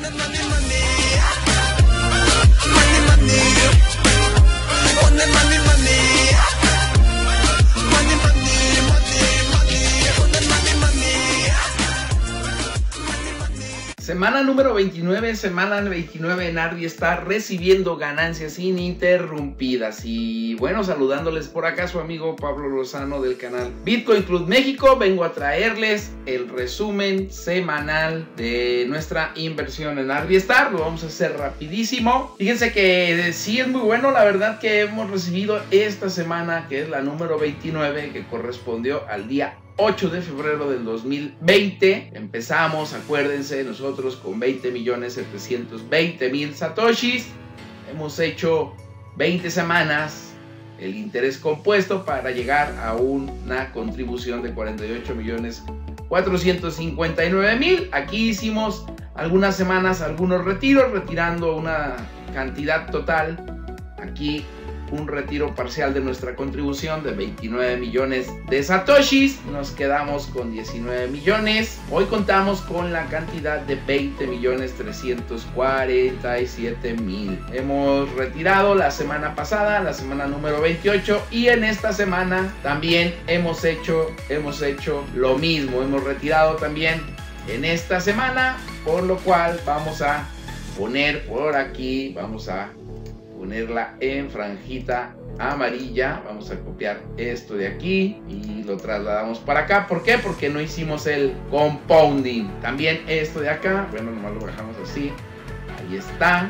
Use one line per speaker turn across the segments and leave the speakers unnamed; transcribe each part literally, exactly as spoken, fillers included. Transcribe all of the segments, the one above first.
Semana número veintinueve, semana veintinueve en Arby está recibiendo ganancias ininterrumpidas. Y bueno, saludándoles por acá su amigo Pablo Lozano del canal Bitcoin Club México. Vengo a traerles el resumen semanal de nuestra inversión en Arby Star. Lo vamos a hacer rapidísimo. Fíjense que sí es muy bueno, la verdad, que hemos recibido esta semana, que es la número veintinueve, que correspondió al día ocho de febrero del dos mil veinte. Empezamos, acuérdense, nosotros con veinte millones setecientos veinte mil satoshis. Hemos hecho veinte semanas el interés compuesto para llegar a una contribución de cuarenta y ocho millones cuatrocientos cincuenta y nueve mil. Aquí hicimos algunas semanas algunos retiros, retirando una cantidad total. Aquí un retiro parcial de nuestra contribución de veintinueve millones de satoshis. Nos quedamos con diecinueve millones. Hoy contamos con la cantidad de veinte millones trescientos cuarenta y siete mil. Hemos retirado la semana pasada, la semana número veintiocho, y en esta semana también hemos hecho, hemos hecho lo mismo. Hemos retirado también en esta semana, por lo cual vamos a poner por aquí, vamos a ponerla en franjita amarilla. Vamos a copiar esto de aquí y lo trasladamos para acá. ¿Por qué? Porque no hicimos el compounding. También esto de acá, bueno, nomás lo bajamos así, ahí está.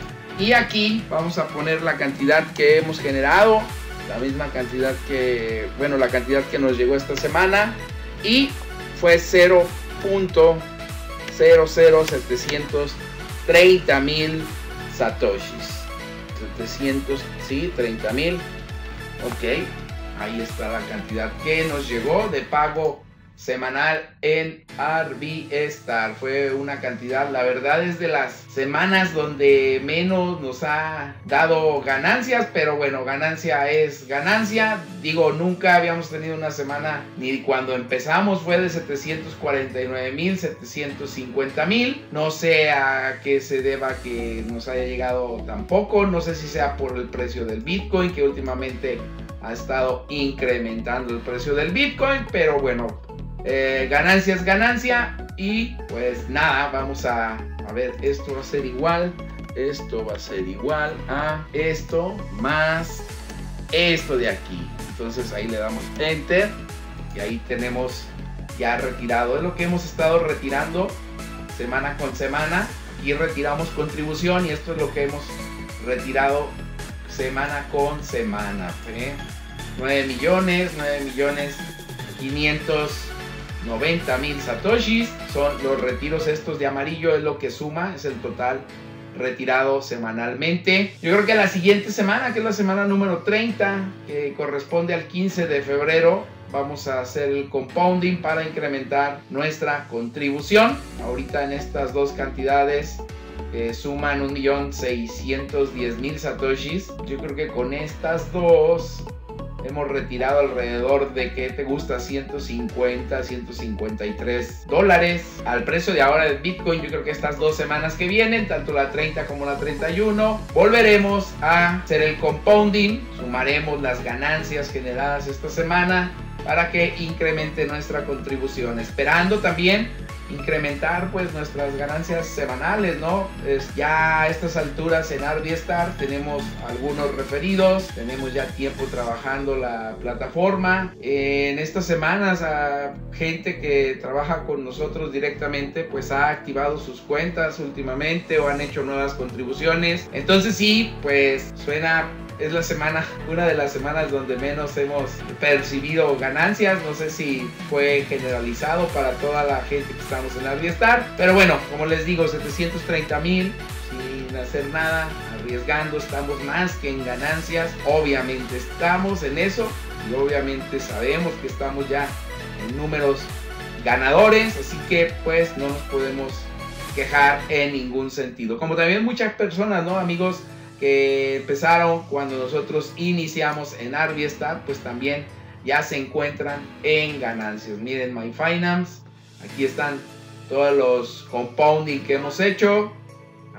Y aquí vamos a poner la cantidad que hemos generado, la misma cantidad que, bueno, la cantidad que nos llegó esta semana, y fue cero punto cero cero setecientos treinta mil satoshis. setecientos, sí, treinta mil. Ok, ahí está la cantidad que nos llegó de pago semanal en Arby Star. Fue una cantidad, la verdad, es de las semanas donde menos nos ha dado ganancias, pero bueno, ganancia es ganancia. Digo, nunca habíamos tenido una semana, ni cuando empezamos fue de setecientos cuarenta y nueve mil, setecientos cincuenta mil. No sé a qué se deba que nos haya llegado tampoco. No sé si sea por el precio del Bitcoin, que últimamente ha estado incrementando el precio del Bitcoin, pero bueno, Eh, ganancia es ganancia. Y pues nada, vamos a, a ver, esto va a ser igual, esto va a ser igual a esto más esto de aquí. Entonces ahí le damos enter y ahí tenemos ya retirado. Es lo que hemos estado retirando semana con semana. Aquí retiramos contribución y esto es lo que hemos retirado semana con semana. ¿eh? nueve millones, nueve millones quinientos noventa mil satoshis son los retiros estos de amarillo, es lo que suma, es el total retirado semanalmente. Yo creo que la siguiente semana, que es la semana número treinta, que corresponde al quince de febrero, vamos a hacer el compounding para incrementar nuestra contribución. Ahorita en estas dos cantidades que suman un millón seiscientos diez mil satoshis, yo creo que con estas dos hemos retirado alrededor de, ¿qué te gusta? ciento cincuenta, ciento cincuenta y tres dólares. Al precio de ahora del Bitcoin, yo creo que estas dos semanas que vienen, tanto la treinta como la treinta y uno, volveremos a hacer el compounding. Sumaremos las ganancias generadas esta semana para que incremente nuestra contribución. Esperando también incrementar pues nuestras ganancias semanales, ¿no? Es ya a estas alturas en Arby Star tenemos algunos referidos, tenemos ya tiempo trabajando la plataforma. En estas semanas a gente que trabaja con nosotros directamente pues ha activado sus cuentas últimamente o han hecho nuevas contribuciones. Entonces sí, pues suena, es la semana, una de las semanas donde menos hemos percibido ganancias. No sé si fue generalizado para toda la gente que estamos en Arby Star, pero bueno, como les digo, setecientos treinta mil sin hacer nada, arriesgando, estamos más que en ganancias. Obviamente estamos en eso y obviamente sabemos que estamos ya en números ganadores, así que pues no nos podemos quejar en ningún sentido. Como también muchas personas, ¿no, amigos, que empezaron cuando nosotros iniciamos en Arby Star, pues también ya se encuentran en ganancias. Miren, My Finance, aquí están todos los compounding que hemos hecho.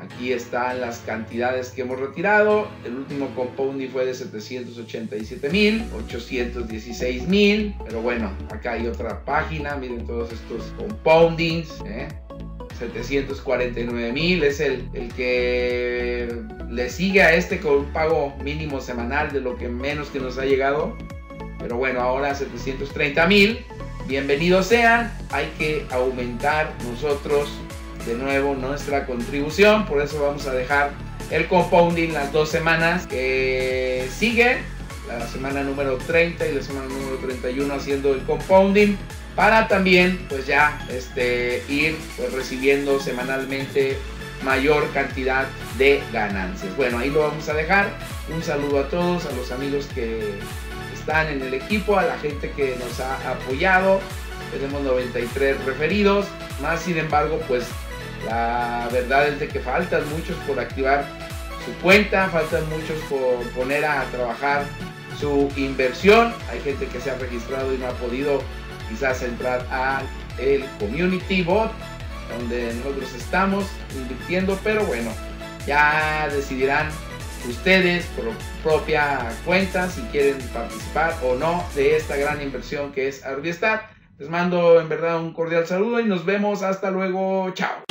Aquí están las cantidades que hemos retirado. El último compounding fue de setecientos ochenta y siete mil, ochocientos dieciséis mil. Pero bueno, acá hay otra página. Miren todos estos compoundings. ¿eh? setecientos cuarenta y nueve mil es el, el que le sigue a este con un pago mínimo semanal de lo que menos que nos ha llegado. Pero bueno, ahora setecientos treinta mil. Bienvenidos sean. Hay que aumentar nosotros de nuevo nuestra contribución, por eso vamos a dejar el compounding las dos semanas que siguen, la semana número treinta y la semana número treinta y uno haciendo el compounding, para también pues ya este, ir pues, recibiendo semanalmente mayor cantidad de ganancias. Bueno, ahí lo vamos a dejar. Un saludo a todos, a los amigos que están en el equipo, a la gente que nos ha apoyado. Tenemos noventa y tres referidos, más sin embargo pues la verdad es de que faltan muchos por activar su cuenta, faltan muchos por poner a trabajar su inversión. Hay gente que se ha registrado y no ha podido quizás entrar al community bot donde nosotros estamos invirtiendo, pero bueno, ya decidirán ustedes por propia cuenta si quieren participar o no de esta gran inversión que es Arbiestar. Les mando en verdad un cordial saludo y nos vemos hasta luego. Chao.